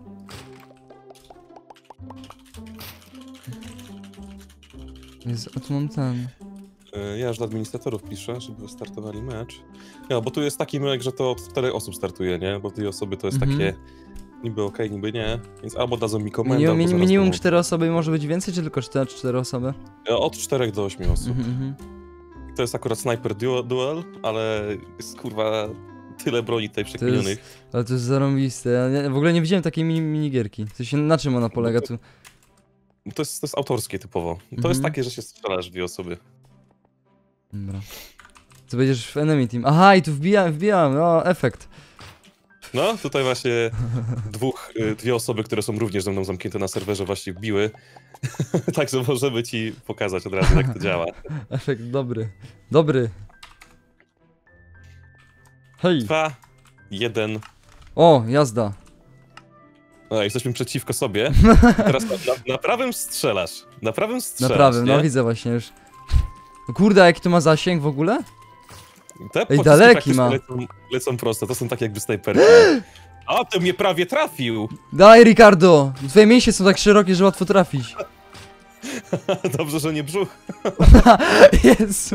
Speaker 1: Jezu, a tu mam ten.
Speaker 2: E, ja już do administratorów piszę, żeby startowali mecz. No, bo tu jest taki mecz, że to od czterech osób startuje, nie? Bo dwie osoby to jest
Speaker 1: Mhm.
Speaker 2: takie niby okej, niby nie. Więc albo dadzą mi komendę,
Speaker 1: Minimum,
Speaker 2: albo
Speaker 1: min,
Speaker 2: zaraz
Speaker 1: minimum
Speaker 2: będą-
Speaker 1: cztery osoby i może być więcej, czy tylko cztery, cztery osoby?
Speaker 2: E, Od czterech do ośmiu osób.
Speaker 1: Mhm, mhm.
Speaker 2: To jest akurat Sniper duel, duel, ale jest kurwa tyle broni tutaj przekminionych.
Speaker 1: Ale to jest zarąbiste, ja nie, w ogóle nie widziałem takiej mini, minigierki. W sensie, na czym ona polega tu?
Speaker 2: To jest, to jest autorskie typowo. To
Speaker 1: Mhm.
Speaker 2: jest takie, że się strzelasz w dwie osoby.
Speaker 1: Dobra. Co będziesz w enemy team? Aha, i tu wbijam, wbijam, no, efekt.
Speaker 2: No, tutaj właśnie dwóch, y, dwie osoby, które są również ze mną zamknięte na serwerze właśnie wbiły. Także możemy ci pokazać od razu, jak to działa.
Speaker 1: Efekt dobry. Dobry. Hej.
Speaker 2: Dwa, jeden.
Speaker 1: O, jazda.
Speaker 2: No, jesteśmy przeciwko sobie. Teraz na, na, na prawym strzelasz. Na prawym strzelasz,
Speaker 1: Na prawym,
Speaker 2: nie?
Speaker 1: no widzę właśnie już. No kurde, a jaki to ma zasięg w ogóle?
Speaker 2: Te
Speaker 1: Ej,
Speaker 2: pociski
Speaker 1: daleki
Speaker 2: praktycznie
Speaker 1: ma.
Speaker 2: Lecą, lecą prosto, to są tak jakby snajperki. A, to mnie prawie trafił!
Speaker 1: Daj, Ricardo! Twoje mięśnie są tak szerokie, że łatwo trafić.
Speaker 2: Dobrze, że nie brzuch.
Speaker 1: Jezu.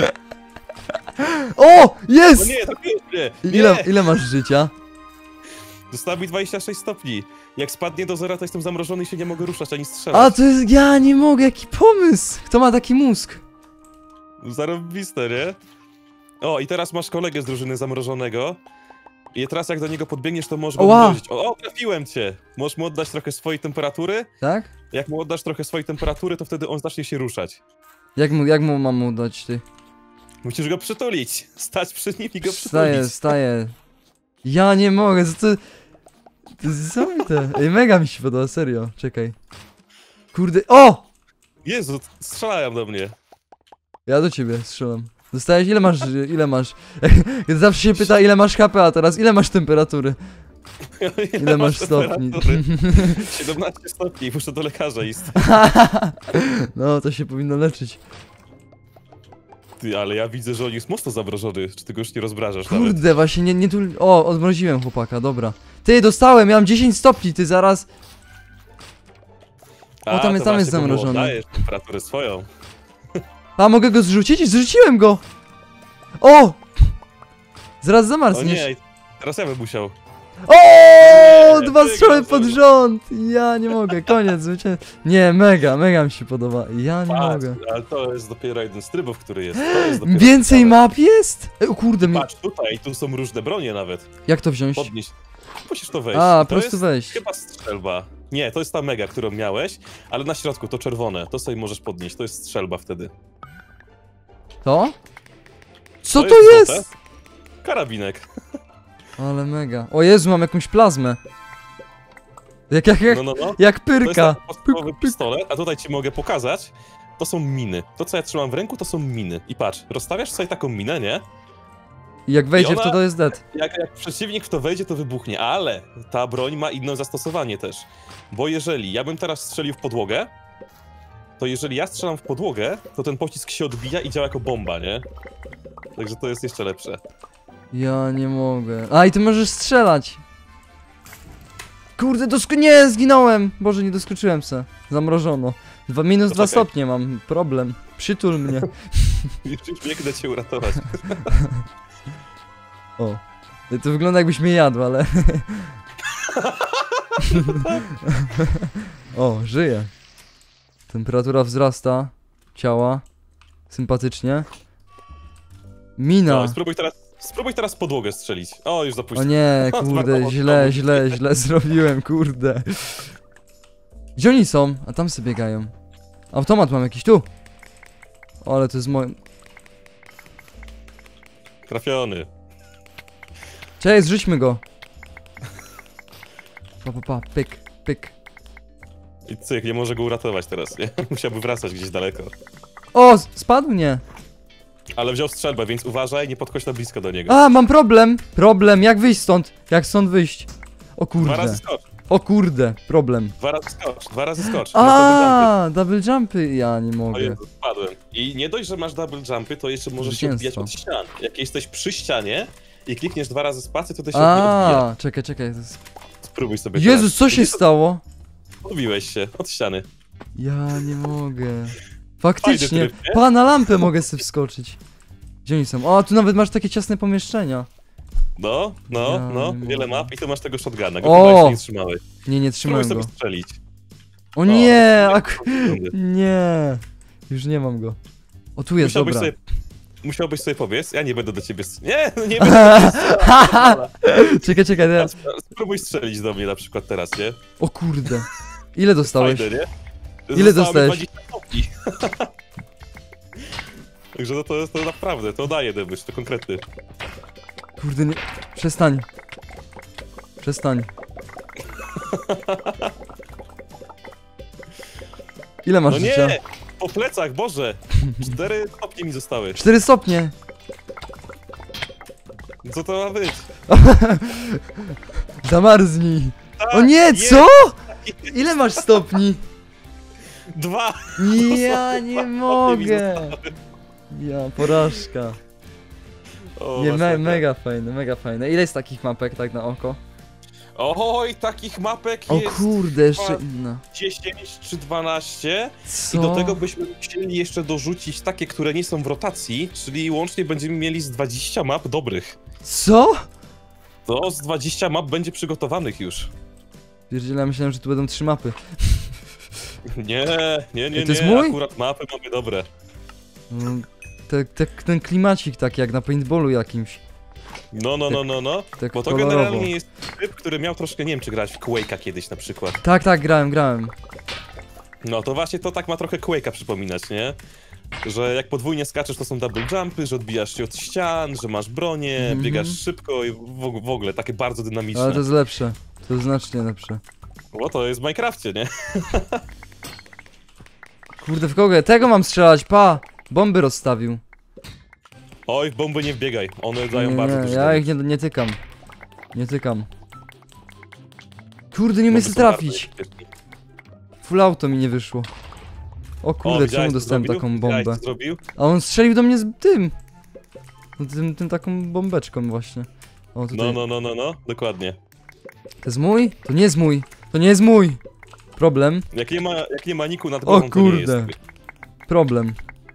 Speaker 1: O!
Speaker 2: O
Speaker 1: Jest!
Speaker 2: nie, to nie, nie.
Speaker 1: Ile, ile masz życia?
Speaker 2: Zostało mi dwadzieścia sześć stopni. Jak spadnie do zera, to jestem zamrożony i się nie mogę ruszać ani strzelać.
Speaker 1: A, to jest... Ja nie mogę, jaki pomysł! Kto ma taki mózg?
Speaker 2: Zarobiste, nie? O, i teraz masz kolegę z drużyny zamrożonego. I teraz jak do niego podbiegniesz, to możesz go
Speaker 1: Oła!
Speaker 2: uderzyć. O, o, trafiłem cię! Możesz mu oddać trochę swojej temperatury.
Speaker 1: Tak?
Speaker 2: Jak mu oddasz trochę swojej temperatury, to wtedy on zacznie się ruszać.
Speaker 1: Jak mu, jak mu mam mu dać, ty?
Speaker 2: Musisz go przytulić. Stać przy nim i go
Speaker 1: Wstaję,
Speaker 2: przytulić.
Speaker 1: wstaję. Ja nie mogę, co to... To jest niesamowite. Ej, mega mi się podoba, serio. Czekaj. Kurde, o!
Speaker 2: Jezu, strzelają do mnie.
Speaker 1: Ja do ciebie strzelam. Dostałeś, ile masz, ży- ile masz? Zawsze się pyta, ile masz H P, a teraz ile masz temperatury? Ile masz stopni?
Speaker 2: temperatury? siedemnaście stopni, muszę do lekarza iść.
Speaker 1: No, to się powinno leczyć.
Speaker 2: Ty, ale ja widzę, że on jest mocno zamrożony. Czy ty go już nie rozbrażasz nawet?
Speaker 1: Kurde, właśnie nie, nie tu... O, odmroziłem chłopaka, dobra. Ty, dostałem, ja mam dziesięć stopni, ty zaraz... O, tam jest-
Speaker 2: to
Speaker 1: tam jest
Speaker 2: właśnie, bo mu
Speaker 1: zamrożony.
Speaker 2: oddajesz temperaturę swoją.
Speaker 1: A, mogę go zrzucić? Zrzuciłem go! O! Zaraz
Speaker 2: O
Speaker 1: zamarzniesz.
Speaker 2: nie, teraz ja bym musiał.
Speaker 1: O!
Speaker 2: Nie,
Speaker 1: Dwa
Speaker 2: ty
Speaker 1: strzały
Speaker 2: go
Speaker 1: pod
Speaker 2: zabrał.
Speaker 1: rząd! Ja nie mogę, koniec, zwycięstwo. Nie, mega, mega mi się podoba. Ja nie
Speaker 2: Patrz,
Speaker 1: mogę.
Speaker 2: ale to jest dopiero jeden z trybów, który jest. To jest dopiero
Speaker 1: Więcej
Speaker 2: ciekawe.
Speaker 1: map jest? Ej, o kurde, mi...
Speaker 2: Patrz, tutaj, tu są różne bronie nawet.
Speaker 1: jak to wziąć?
Speaker 2: Podnieś. Musisz to wejść.
Speaker 1: A,
Speaker 2: to
Speaker 1: po prostu
Speaker 2: jest
Speaker 1: wejść.
Speaker 2: chyba strzelba. Nie, to jest ta mega, którą miałeś, ale na środku to czerwone. To sobie możesz podnieść, to jest strzelba wtedy.
Speaker 1: To? Co
Speaker 2: To
Speaker 1: to
Speaker 2: jest
Speaker 1: jest?
Speaker 2: złote. Karabinek.
Speaker 1: Ale mega. O Jezu, mam jakąś plazmę. Jak, jak, jak,
Speaker 2: No, no, no.
Speaker 1: jak
Speaker 2: To jest
Speaker 1: pyrka.
Speaker 2: taki podstawowy pistolet, a tutaj ci mogę pokazać. To są miny. To, co ja trzymam w ręku, to są miny. I patrz, rozstawiasz sobie taką minę, nie?
Speaker 1: I jak wejdzie
Speaker 2: I
Speaker 1: w to,
Speaker 2: ona-
Speaker 1: to jest dead.
Speaker 2: Jak, jak przeciwnik w to wejdzie, to wybuchnie, ale ta broń ma inne zastosowanie też. Bo jeżeli ja bym teraz strzelił w podłogę, to jeżeli ja strzelam w podłogę, to ten pocisk się odbija i działa jako bomba, nie? Także to jest jeszcze lepsze.
Speaker 1: Ja nie mogę. A, i ty możesz strzelać. Kurde, dosk... nie, zginąłem. Boże, nie doskoczyłem se. Zamrożono. Dwa, minus
Speaker 2: To
Speaker 1: dwa
Speaker 2: czekaj.
Speaker 1: stopnie mam. Problem. Przytul mnie.
Speaker 2: Już już biegnę cię uratować.
Speaker 1: O. To wygląda jakbyś mnie jadł, ale... O, żyje. Temperatura wzrasta. Ciała. Sympatycznie. Mina.
Speaker 2: No, spróbuj teraz, spróbuj teraz podłogę strzelić. O, już za późno.
Speaker 1: O nie,
Speaker 2: O,
Speaker 1: kurde,
Speaker 2: zmarnował
Speaker 1: źle,
Speaker 2: znowu.
Speaker 1: źle, źle zrobiłem, kurde. Gdzie oni są? A tam sobie biegają. Automat mam jakiś, tu. O, ale to jest moje...
Speaker 2: Trafiony.
Speaker 1: Cześć, zrzućmy go. Pa, pa, pa, pyk, pyk.
Speaker 2: I cyk, nie może go uratować teraz, nie? Musiałby wracać gdzieś daleko.
Speaker 1: O, s- spadł mnie.
Speaker 2: Ale wziął strzelbę, więc uważaj, nie podchodź na blisko do niego.
Speaker 1: A, mam problem. Problem, jak wyjść stąd? Jak stąd wyjść? O
Speaker 2: Dwa razy
Speaker 1: kurde.
Speaker 2: skocz,
Speaker 1: O kurde, problem.
Speaker 2: dwa razy skocz, dwa razy skocz. Masz double jumpy.
Speaker 1: A, double jumpy, ja nie
Speaker 2: O
Speaker 1: mogę.
Speaker 2: Jezu, spadłem. I nie dość, że masz double jumpy, to jeszcze możesz się odbijać
Speaker 1: Zwycięstwo.
Speaker 2: od ścian. Jak jesteś przy ścianie i klikniesz dwa razy spację, to ty się odbija.
Speaker 1: A, czekaj, czekaj. To jest...
Speaker 2: Spróbuj sobie
Speaker 1: Jezus, co się
Speaker 2: teraz.
Speaker 1: stało?
Speaker 2: Odbiłeś się od ściany.
Speaker 1: Ja nie mogę. Faktycznie,
Speaker 2: Fajny tryb, nie?
Speaker 1: pa, na lampę mogę sobie wskoczyć. Gdzie oni są? O, tu nawet masz takie ciasne pomieszczenia.
Speaker 2: No, no,
Speaker 1: Ja
Speaker 2: no,
Speaker 1: nie
Speaker 2: wiele
Speaker 1: mogę.
Speaker 2: map i tu masz tego shotguna, go
Speaker 1: O!
Speaker 2: chyba jeszcze nie trzymałeś.
Speaker 1: Nie, nie
Speaker 2: Spróbuj
Speaker 1: trzymałem
Speaker 2: sobie
Speaker 1: go.
Speaker 2: strzelić.
Speaker 1: O nie,
Speaker 2: O,
Speaker 1: ak... Nie. Już nie mam go. O, tu jest,
Speaker 2: Musiałbyś
Speaker 1: dobra.
Speaker 2: sobie, musiałbyś sobie powiedz, ja nie będę do ciebie... st- Nie, nie będę do ciebie strzelał.
Speaker 1: Czekaj, czekaj, teraz.
Speaker 2: Spróbuj strzelić do mnie na przykład teraz, nie?
Speaker 1: O kurde. Ile dostałeś?
Speaker 2: Fajne, nie?
Speaker 1: Ile
Speaker 2: Zostało mi
Speaker 1: dostałeś?
Speaker 2: dwadzieścia stopni. Także no to jest to naprawdę, to daje damage, to konkretny.
Speaker 1: Kurde, nie. Przestań. Przestań. Ile masz
Speaker 2: No
Speaker 1: życia?
Speaker 2: nie! Po plecach, Boże! Cztery stopnie mi zostały.
Speaker 1: Cztery stopnie.
Speaker 2: Co to ma być?
Speaker 1: Zamarznij.
Speaker 2: Tak,
Speaker 1: O nie,
Speaker 2: jest!
Speaker 1: co? Ile masz stopni?
Speaker 2: Dwa!
Speaker 1: Ja nie
Speaker 2: Dwa stopnie mi
Speaker 1: mogę.
Speaker 2: zostały.
Speaker 1: Ja, porażka.
Speaker 2: O,
Speaker 1: Nie, me,
Speaker 2: masakra.
Speaker 1: mega fajne, mega fajne. Ile jest takich mapek tak na oko?
Speaker 2: Oj, takich mapek
Speaker 1: O
Speaker 2: jest
Speaker 1: kurde, jeszcze
Speaker 2: dwa-
Speaker 1: inna.
Speaker 2: dziesięć czy dwanaście.
Speaker 1: Co?
Speaker 2: I do tego byśmy musieli jeszcze dorzucić takie, które nie są w rotacji, czyli łącznie będziemy mieli z dwadzieścia map dobrych.
Speaker 1: Co?
Speaker 2: To z dwadzieścia map będzie przygotowanych już.
Speaker 1: Pierdziele, ja myślałem, że tu będą trzy mapy.
Speaker 2: Nie, nie, nie,
Speaker 1: Ej, to jest
Speaker 2: nie,
Speaker 1: mój?
Speaker 2: akurat mapy mamy dobre.
Speaker 1: No, te, te, ten klimacik taki jak na paintballu jakimś.
Speaker 2: No, no, no, no, no.
Speaker 1: Tak
Speaker 2: Bo to
Speaker 1: kolorowo.
Speaker 2: generalnie jest typ, który miał troszkę, nie wiem, czy grać w Quake'a kiedyś na przykład.
Speaker 1: Tak, tak, grałem, grałem.
Speaker 2: No to właśnie to tak ma trochę Quake'a przypominać, nie? Że jak podwójnie skaczesz, to są double jumpy, że odbijasz się od ścian, że masz bronię,
Speaker 1: Mhm.
Speaker 2: biegasz szybko i w, w ogóle takie bardzo dynamiczne.
Speaker 1: Ale to jest lepsze. To jest znacznie lepsze.
Speaker 2: Bo to jest w Minecrafcie, nie?
Speaker 1: Kurde, w kogo? Tego mam strzelać, pa! Bomby rozstawił.
Speaker 2: Oj, w bomby nie wbiegaj, one dają
Speaker 1: Nie,
Speaker 2: bardzo
Speaker 1: nie,
Speaker 2: dużo
Speaker 1: ja
Speaker 2: damage.
Speaker 1: ich nie, nie tykam. Nie tykam. Kurde, nie
Speaker 2: Bomby
Speaker 1: myślę
Speaker 2: są bardzo
Speaker 1: trafić.
Speaker 2: niebezpieczne.
Speaker 1: Full auto mi nie wyszło. O
Speaker 2: O,
Speaker 1: kurde,
Speaker 2: widziałeś,
Speaker 1: czemu
Speaker 2: co
Speaker 1: dostałem
Speaker 2: zrobił?
Speaker 1: taką
Speaker 2: Widziałeś,
Speaker 1: bombę?
Speaker 2: co zrobił?
Speaker 1: A on strzelił do mnie z tym. No, Tym, tym taką bombeczką właśnie. O, tutaj.
Speaker 2: No, no, no, no, no, dokładnie.
Speaker 1: To jest mój? To nie jest mój. To nie jest mój. Problem.
Speaker 2: Jak nie ma, jak nie ma niku nad
Speaker 1: O
Speaker 2: głową, to nie
Speaker 1: kurde.
Speaker 2: jest.
Speaker 1: Problem.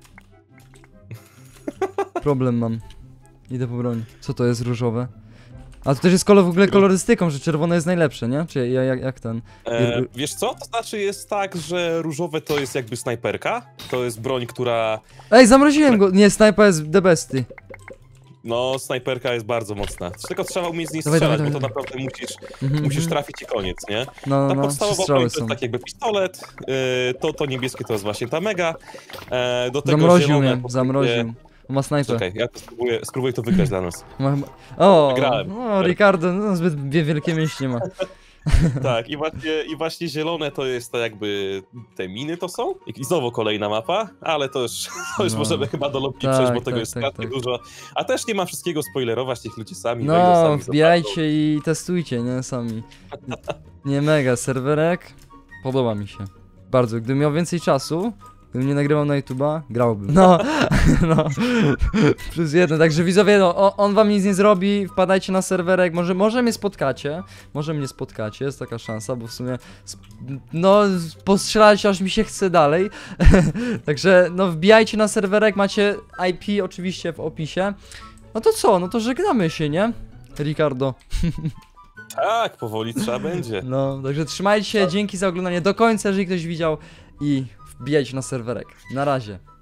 Speaker 1: Problem mam. Idę po broń. Co to jest różowe? A to też jest kolor w ogóle kolorystyką, że czerwone jest najlepsze, nie? Czy ja- jak, jak ten?
Speaker 2: E, wiesz co? To znaczy jest tak, że różowe to jest jakby snajperka. To jest broń, która...
Speaker 1: Ej, zamroziłem go! Nie, snajpa jest the besty.
Speaker 2: No, snajperka jest bardzo mocna. Tylko trzeba umieć z niej
Speaker 1: Dawaj,
Speaker 2: strzelać,
Speaker 1: dawaj,
Speaker 2: bo to
Speaker 1: dawaj.
Speaker 2: naprawdę musisz,
Speaker 1: Mhm,
Speaker 2: musisz
Speaker 1: mhm.
Speaker 2: trafić i koniec, nie?
Speaker 1: No,
Speaker 2: Ta
Speaker 1: no, no,
Speaker 2: podstawowa
Speaker 1: strzały
Speaker 2: broń to
Speaker 1: są.
Speaker 2: jest tak jakby pistolet, yy, to, to niebieskie to jest właśnie ta mega. E, do tego
Speaker 1: Zamroził
Speaker 2: zielone
Speaker 1: mnie,
Speaker 2: to
Speaker 1: zamroził.
Speaker 2: będzie-
Speaker 1: On ma snajpę.
Speaker 2: Czekaj, ja to spróbuję, spróbuję to wygrać dla nas.
Speaker 1: Ma chyba... O,
Speaker 2: Wygrałem.
Speaker 1: no, Ricardo, no, zbyt wie- wielkie mięśnie ma.
Speaker 2: Tak, i właśnie, i właśnie zielone to jest to jakby te miny to są. I znowu kolejna mapa, ale to już, to już
Speaker 1: No.
Speaker 2: możemy chyba do lobby
Speaker 1: Tak,
Speaker 2: przejść, bo tego
Speaker 1: tak,
Speaker 2: jest
Speaker 1: tak,
Speaker 2: strasznie
Speaker 1: tak.
Speaker 2: dużo. A też nie ma wszystkiego spoilerować, niech ludzie sami wejdą,
Speaker 1: No,
Speaker 2: sami
Speaker 1: wbijajcie i testujcie, nie? Sami. Nie, mega, serwerek. Podoba mi się. Bardzo. Gdybym miał więcej czasu, gdybym nie nagrywał na YouTube'a, grałbym. No, no. Plus jeden, także widzowie, no, o- on wam nic nie zrobi, wpadajcie na serwerek, może, może mnie spotkacie, może mnie spotkacie, jest taka szansa, bo w sumie, sp- no, postrzelać aż mi się chce dalej. Także, no, wbijajcie na serwerek, macie I P oczywiście w opisie. No to co, no to żegnamy się, nie? Ricardo.
Speaker 2: Tak, powoli trzeba będzie.
Speaker 1: No, także trzymajcie się, dzięki za oglądanie do końca, jeżeli ktoś widział i wbijajcie na serwerek. Na razie.